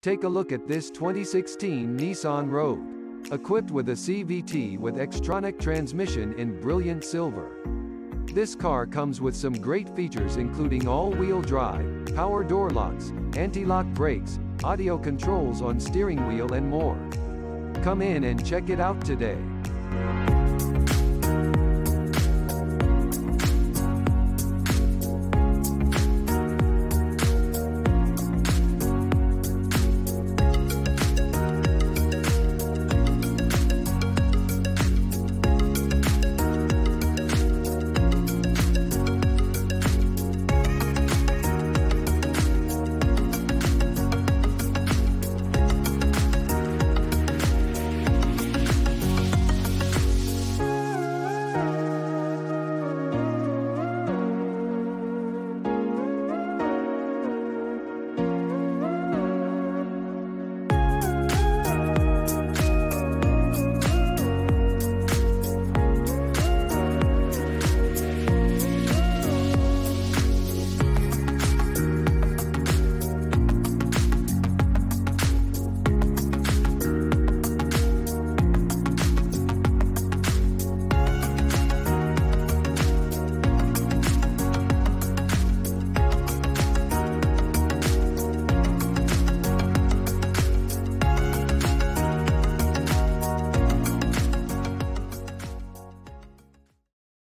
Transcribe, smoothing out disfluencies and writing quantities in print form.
Take a look at this 2016 Nissan Rogue. Equipped with a CVT with Xtronic transmission in brilliant silver. This car comes with some great features including all-wheel drive, power door locks, anti-lock brakes, audio controls on steering wheel and more. Come in and check it out today.